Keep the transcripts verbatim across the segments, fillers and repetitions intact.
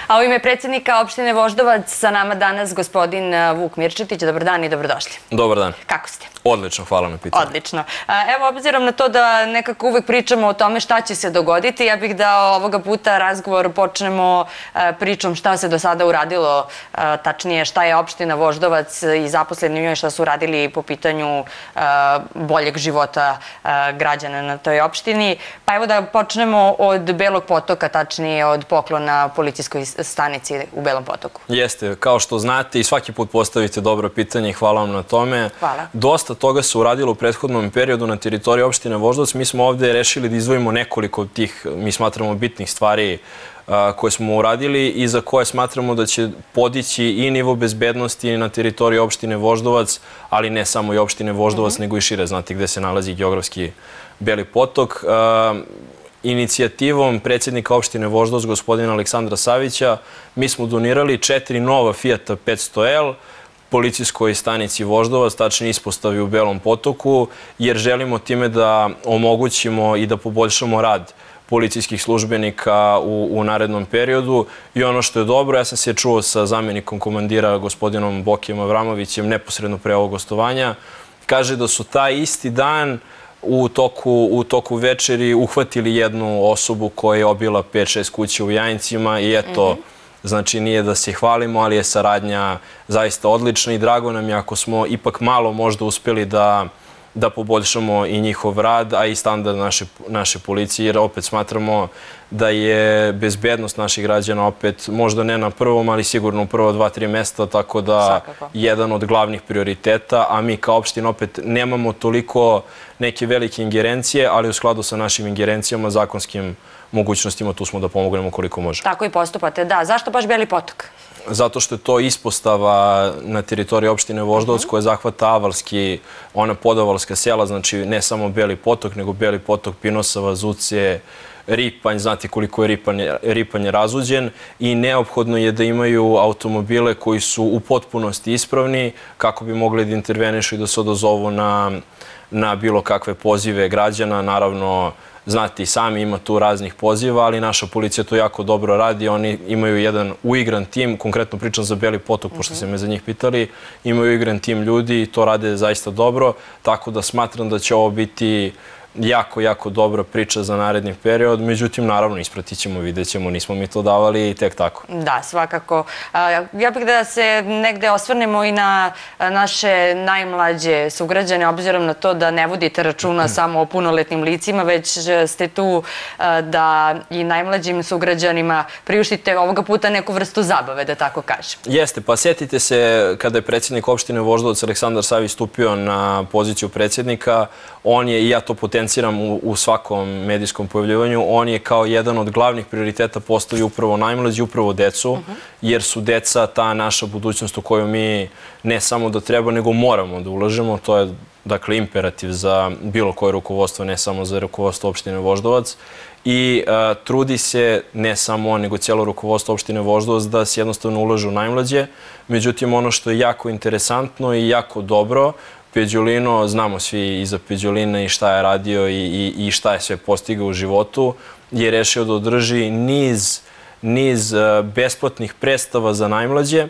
A u ime predsjednika opštine Voždovac sa nama danas gospodin Vuk Mirčetić. Dobar dan i dobrodošli. Dobar dan. Kako ste? Odlično, hvala na pitanju. Odlično. Evo, obzirom na to da nekako uvek pričamo o tome šta će se dogoditi, ja bih da ovoga puta razgovor počnemo pričom šta se do sada uradilo, tačnije šta je opština Voždovac i zaposleni u njoj šta su uradili po pitanju boljeg života građana na toj opštini. Pa evo da počnemo od Belog Potoka, tačnije od poklona policijskoj stanici u Belom Potoku. Jeste, kao što znate i svaki put postavite dobro pitanje i hvala vam na tome. Hvala. Dosta toga se uradilo u prethodnom periodu na teritoriji opštine Voždovac. Mi smo ovde rešili da izdvojimo nekoliko tih, mi smatramo, bitnih stvari koje smo uradili i za koje smatramo da će podići i nivo bezbednosti na teritoriji opštine Voždovac, ali ne samo i opštine Voždovac, nego i šire, znate gde se nalazi geografski Beli Potok. Inicijativom predsjednika opštine Voždovac, gospodina Aleksandra Savića, mi smo donirali četiri nova Fijata petsto L policijskoj stanici Voždovac, tačnije ispostavi u Belom Potoku, jer želimo time da omogućimo i da poboljšamo rad policijskih službenika u, u narednom periodu. I ono što je dobro, ja sam se čuo sa zamjenikom komandira, gospodinom Bokijem Avramovićem, neposredno pre ovog gostovanja, kaže da su taj isti dan u toku, u toku večeri uhvatili jednu osobu koja je obila pet šest kuća u Jajincima i eto, znači nije da se hvalimo, ali je saradnja zaista odlična i drago nam je ako smo ipak malo možda uspeli da da poboljšamo i njihov rad, a i standard naše, naše policije, jer opet smatramo da je bezbednost naših građana opet možda ne na prvom, ali sigurno u prvo dva, tri mesta, tako da Svakako. Jedan od glavnih prioriteta, a mi kao opština opet nemamo toliko neke velike ingerencije, ali u skladu sa našim ingerencijama, zakonskim mogućnostima, tu smo da pomognemo koliko može. Tako i postupate, da. Zašto baš Beli Potok? Zato što je to ispostava na teritoriji opštine Voždovac koja zahvata avalski, ona podavalska sela, znači ne samo Beli Potok, nego Beli Potok, Pinosava, Zuce, Ripanj, znate koliko je Ripanj, Ripanj razuđen i neophodno je da imaju automobile koji su u potpunosti ispravni kako bi mogli da intervenišu i da se odazovu na, na bilo kakve pozive građana. Naravno, znate i sami, ima tu raznih poziva, ali naša policija to jako dobro radi. Oni imaju jedan uigran tim, konkretno pričam za Beli Potok, pošto ste me za njih pitali, imaju uigran tim ljudi i to rade zaista dobro, tako da smatram da će ovo biti jako, jako dobra priča za naredni period. Međutim, naravno, ispratit ćemo, vidjet ćemo, nismo mi to davali tek tako. Da, svakako. Ja bih da se negde osvrnemo i na naše najmlađe sugrađane, obzirom na to da ne vodite računa samo o punoletnim licima, već ste tu da i najmlađim sugrađanima priuštite ovoga puta neku vrstu zabave, da tako kažem. Jeste, pa sjetite se kada je predsjednik opštine Voždovac Aleksandar Savić stupio na poziciju predsjednika, on je, i ja to potenciram u, u svakom medijskom pojavljivanju, on je kao jedan od glavnih prioriteta postavio upravo najmlađi, upravo decu, jer su deca ta naša budućnost u koju mi ne samo da treba, nego moramo da ulažemo. To je, dakle, imperativ za bilo koje rukovodstvo, ne samo za rukovodstvo opštine Voždovac. I a, trudi se, ne samo on, nego cijelo rukovodstvo opštine Voždovac da se jednostavno ulaže u najmlađe. Međutim, ono što je jako interesantno i jako dobro, Peđolino, znamo svi i za Peđolina i šta je radio i, i, i šta je sve postigao u životu, je rešio da održi niz, niz besplatnih predstava za najmlađe,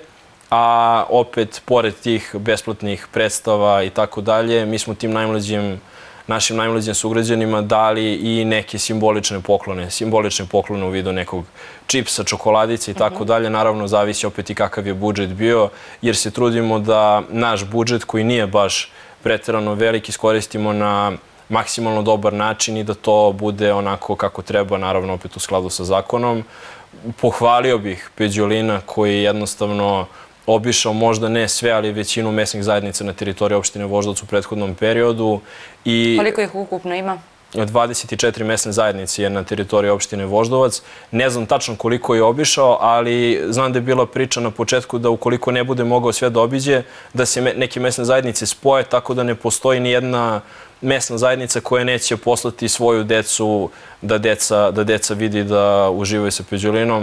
a opet, pored tih besplatnih predstava i tako dalje, mi smo tim najmlađim, našim najmlađim sugrađanima dali i neke simbolične poklone, simbolične poklone u vidu nekog čipsa, čokoladice i tako dalje. Naravno, zavisi opet i kakav je budžet bio, jer se trudimo da naš budžet, koji nije baš preterano velik, iskoristimo na maksimalno dobar način i da to bude onako kako treba, naravno opet u skladu sa zakonom. Pohvalio bih Peđolina koji jednostavno obišao možda ne sve, ali većinu mesnih zajednica na teritoriji opštine Voždovac u prethodnom periodu. I koliko ih ukupno ima? dvadeset četiri mesne zajednice je na teritoriji opštine Voždovac. Ne znam tačno koliko je obišao, ali znam da je bila priča na početku da ukoliko ne bude mogao sve da obiđe, da se neke mesne zajednice spoje, tako da ne postoji ni jedna mesna zajednica koja neće poslati svoju decu da deca, da deca vidi da uživaju sa Peđolinom.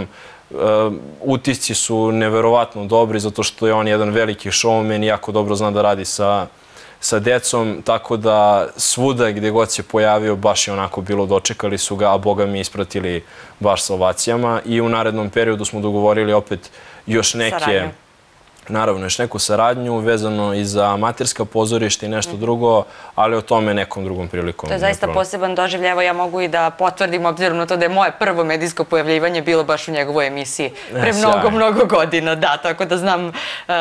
Utisci su neverovatno dobri zato što je on jedan veliki showman i jako dobro zna da radi sa sa decom, tako da svuda gdje god se pojavio baš je onako bilo, dočekali su ga, a Boga mi ispratili baš sa ovacijama i u narednom periodu smo dogovorili opet još neke, naravno još neku saradnju vezano i za amaterska pozorišta i nešto drugo, ali o tome nekom drugom prilikom. To je zaista poseban doživljaj. Evo ja mogu i da potvrdim, obzirom na to da je moje prvo medijsko pojavljivanje bilo baš u njegovoj emisiji pre mnogo, mnogo godina. Da, tako da znam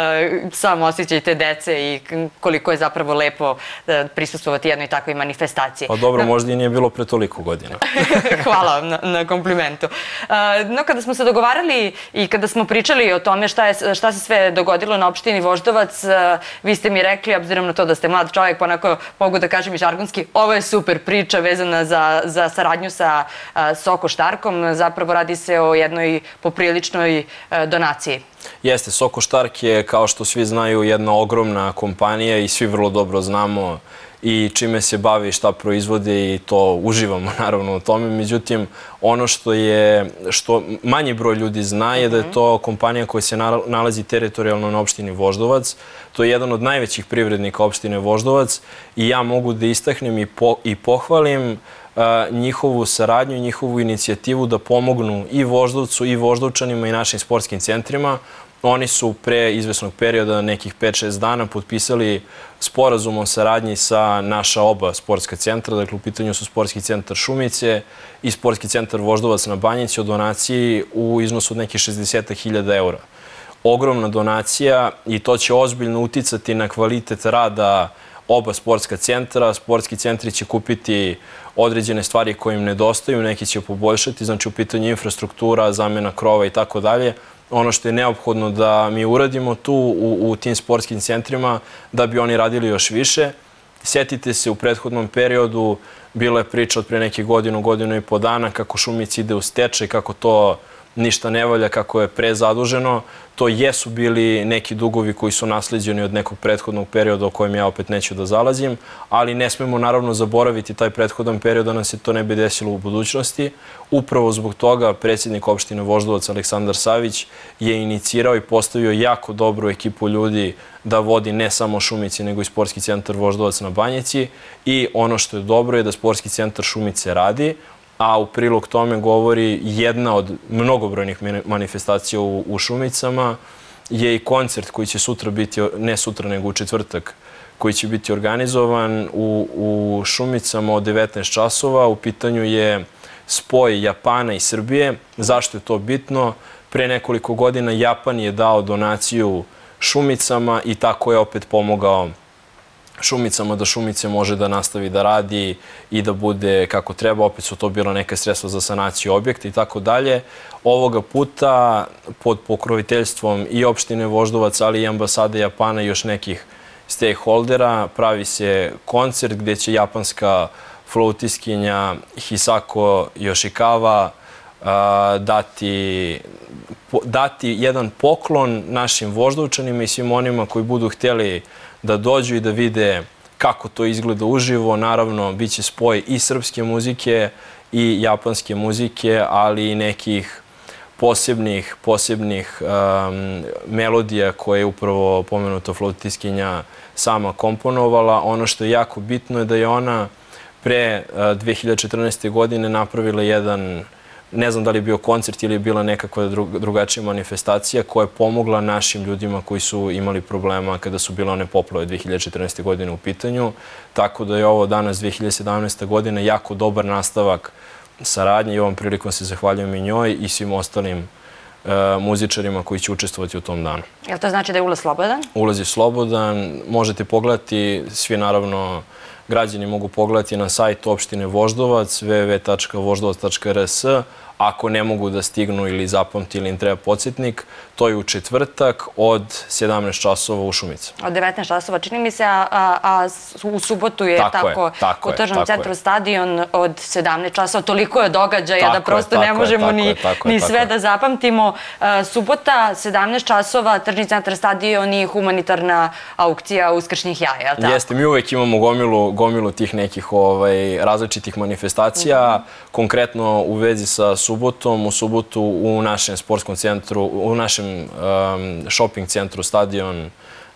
sam osjećaj te dece i koliko je zapravo lepo prisustvovati jednoj takvoj manifestaciji. Pa dobro, možda i nije bilo pre toliko godina. Hvala vam na komplimentu. No, kada smo se dogovarali i kada smo pričali o tome šta se sve dogodilo na opštini Voždovac, vi ste mi rekli, obzirom na to da ste mlad čovjek, pa onako mogu da kažem i žargonski, ovo je super priča vezana za saradnju sa Soko Štarkom. Zapravo radi se o jednoj popriličnoj donaciji. Jeste, Soko Štark je, kao što svi znaju, jedna ogromna kompanija i svi vrlo dobro znamo i čime se bavi, šta proizvode i to uživamo naravno u tome. Međutim, ono što je, što manji broj ljudi zna je da je to kompanija koja se nalazi teritorijalno na opštini Voždovac. To je jedan od najvećih privrednika opštine Voždovac i ja mogu da istaknem i pohvalim njihovu saradnju i njihovu inicijativu da pomognu i Voždovcu i Voždovčanima i našim sportskim centrima. Oni su pre izvesnog perioda, nekih pet šest dana, potpisali sporazum o saradnji sa naša oba sportska centra. Dakle, u pitanju su sportski centar Šumice i sportski centar Voždovac na Banjici o donaciji u iznosu od nekih šezdeset hiljada eura. Ogromna donacija i to će ozbiljno uticati na kvalitet rada oba sportska centra. Sportski centri će kupiti određene stvari koje im nedostaju, neki će poboljšati, znači u pitanju infrastruktura, zamjena krova i tako dalje. Ono što je neophodno da mi uradimo tu u tim sportskim centrima da bi oni radili još više. Sjetite se, u prethodnom periodu bila je priča od pre neke godinu, godinu i po dana kako Šumic ide u stečaj, kako to ništa ne valja, kako je prezaduženo. To jesu bili neki dugovi koji su naslijeđeni od nekog prethodnog perioda o kojem ja opet neću da zalazim, ali ne smemo naravno zaboraviti taj prethodan period da nam se to ne bi desilo u budućnosti. Upravo zbog toga predsjednik opštine Voždovac Aleksandar Savić je inicirao i postavio jako dobru ekipu ljudi da vodi ne samo Šumici nego i sportski centar Voždovac na Banjici i ono što je dobro je da sportski centar Šumice radi, a u prilog tome govori jedna od mnogobrojnih manifestacija u Šumicama je i koncert koji će sutra biti, ne sutra nego u četvrtak, koji će biti organizovan u Šumicama od devetnaest časova. U pitanju je spoj Japana i Srbije. Zašto je to bitno? Pre nekoliko godina Japan je dao donaciju Šumicama i tako je opet pomogao Šumicama da Šumice može da nastavi da radi i da bude kako treba. Opet su to bila neka sredstva za sanaciju objekta i tako dalje. Ovoga puta pod pokroviteljstvom i opštine Voždovac, ali i ambasade Japana i još nekih stakeholdera pravi se koncert gdje će japanska flautiskinja Hisako Yoshikawa dati dati jedan poklon našim Voždovčanima i svim onima koji budu htjeli da dođu i da vide kako to izgleda uživo. Naravno, bit će spoj i srpske muzike i japanske muzike, ali i nekih posebnih, posebnih melodija koje je upravo pomenuta flautiskinja sama komponovala. Ono što je jako bitno je da je ona pre dve hiljade četrnaeste. godine napravila jedan, ne znam da li je bio koncert ili je bila nekakva drugačija manifestacija koja je pomogla našim ljudima koji su imali problema kada su bile one poplave dve hiljade četrnaeste. godine u pitanju. Tako da je ovo danas dve hiljade sedamnaesta. godina jako dobar nastavak saradnje i ovom prilikom se zahvaljujem i njoj i svim ostalim muzičarima koji će učestvovati u tom danu. Jel to znači da je ulaz slobodan? Ulaz je slobodan. Možete pogledati, svi naravno građani mogu pogledati na sajt opštine Voždovac w w w tačka voždovac tačka r s. Ako ne mogu da stignu ili zapamti ili im treba podsjetnik, to je u četvrtak od sedamnaest časova u Šumici. Od devetnaest časova, čini mi se, a u subotu je tako u tržnom centru stadion od sedamnaest časova. Toliko je događaja da prosto ne možemo ni sve da zapamtimo. Subota, sedamnaest časova, tržni centar stadion i humanitarna aukcija uskršnjih jaja. Jeste, mi uvek imamo gomilu tih nekih različitih manifestacija. Konkretno u vezi sa subotom, u subotu u našem sportskom centru, u našem shopping centru Stadion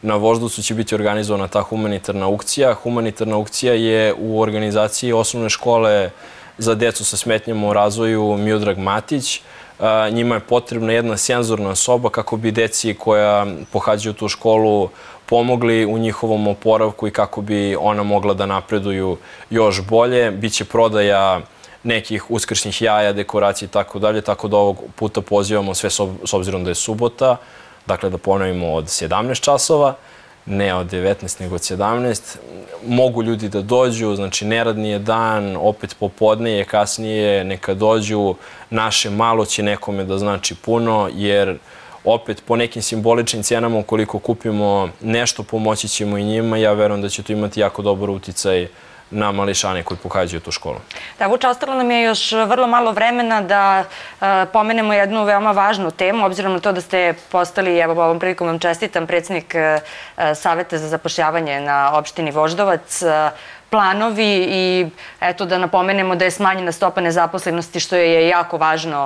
na Voždovcu će biti organizovana ta humanitarna aukcija. Humanitarna aukcija je u organizaciji osnovne škole za decu sa smetnjama u razvoju Miodrag Matić. Njima je potrebna jedna senzorna soba kako bi deci koja pohađaju tu školu pomogli u njihovom oporavku i kako bi ona mogla da napreduju još bolje. Biće prodaja nekih uskršnjih jaja, dekoracija i tako dalje, tako da ovog puta pozivamo sve s obzirom da je subota, dakle da ponovimo od sedamnaest časova, ne od devetnaest nego od sedamnaest. Mogu ljudi da dođu, znači neradni je dan, opet popodne je, kasnije neka dođu, naše malo će nekome da znači puno, jer opet po nekim simboličnim cenama ukoliko kupimo nešto pomoći ćemo i njima, ja verujem da će to imati jako dobar uticaj na mališane koji pohađaju tu školu. Da, Vuče, ostalo nam je još vrlo malo vremena da pomenemo jednu veoma važnu temu, obzirom na to da ste postali, evo ovom prilikom vam čestitam, predsjednik Saveta za zapošljavanje na opštini Voždovac, planovi i eto da napomenemo da je smanjena stopa nezaposlenosti, što je jako važno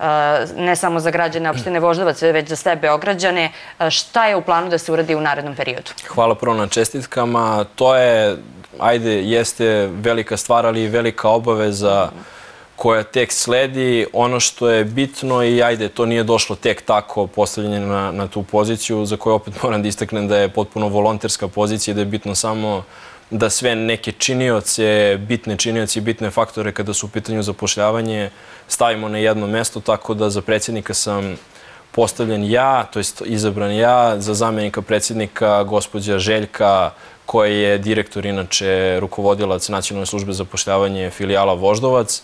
ne samo za građane opštine Voždovac, već za sve Beograđane. Šta je u planu da se uradi u narednom periodu? Hvala prvo na čestitkama. To je, ajde, jeste velika stvar, ali i velika obaveza koja tek sledi. Ono što je bitno i ajde, to nije došlo tek tako postavljanje na, na tu poziciju, za koju opet moram da istaknem da je potpuno volonterska pozicija i da je bitno samo da sve neke činioce, bitne činioce i bitne faktore kada su u pitanju zapošljavanje stavimo na jedno mesto, tako da za predsjednika sam postavljen ja, to jest izabran ja, za zamjenika predsjednika gospođa Željka, koja je direktor, inače rukovodilac Nacionalne službe za zapošljavanje filijala Voždovac.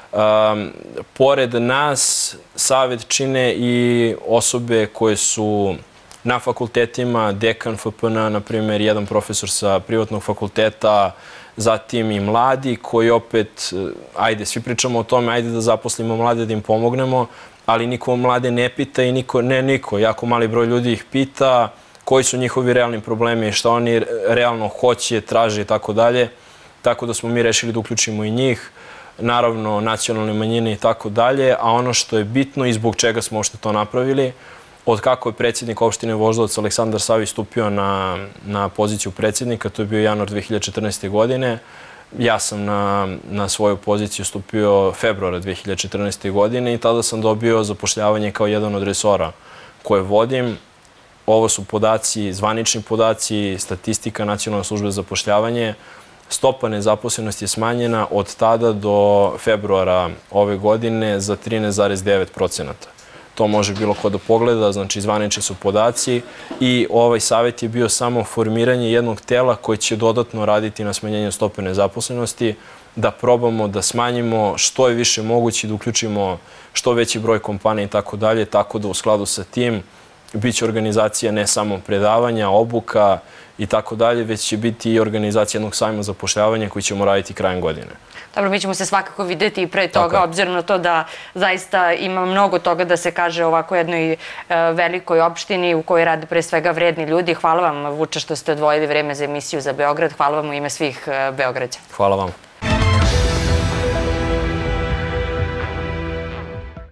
Um, pored nas, Savet čine i osobe koje su na fakultetima, dekan F P N, na primjer, jedan profesor sa privatnog fakulteta, zatim i mladi koji opet, ajde, svi pričamo o tome, ajde da zaposlimo mlade, da im pomognemo, ali niko mlade ne pita i niko, ne niko, jako mali broj ljudi ih pita koji su njihovi realni problemi, šta oni realno hoće, traže i tako dalje. Tako da smo mi rešili da uključimo i njih, naravno nacionalne manjine i tako dalje, a ono što je bitno i zbog čega smo uopšte to napravili, od kako je predsjednik opštine Voždovac Aleksandar Savić stupio na, na poziciju predsjednika, to je bio januar dve hiljade četrnaeste. godine. Ja sam na, na svoju poziciju stupio februara dve hiljade četrnaeste. godine i tada sam dobio zapošljavanje kao jedan od resora koje vodim. Ovo su podaci, zvanični podaci, statistika Nacionalne službe za zapošljavanje. Stopa nezaposlenosti je smanjena od tada do februara ove godine za trinaest zarez devet procenata. To može bilo ko da pogleda, znači zvanični su podaci i ovaj savjet je bio samo formiranje jednog tela koji će dodatno raditi na smanjenju stope nezaposlenosti, da probamo da smanjimo što je više moguće, da uključimo što veći broj kompanija i tako dalje, tako da u skladu sa tim biće organizacija ne samo predavanja, obuka i tako dalje, već će biti i organizacija jednog sajma zapošljavanja koji ćemo raditi krajem godine. Dobro, mi ćemo se svakako vidjeti i pre toga, obzirom na to da zaista ima mnogo toga da se kaže o ovako jednoj velikoj opštini u kojoj rade pre svega vredni ljudi. Hvala vam, Vuče, što ste odvojili vreme za emisiju za Beograd. Hvala vam u ime svih Beograđana. Hvala vam.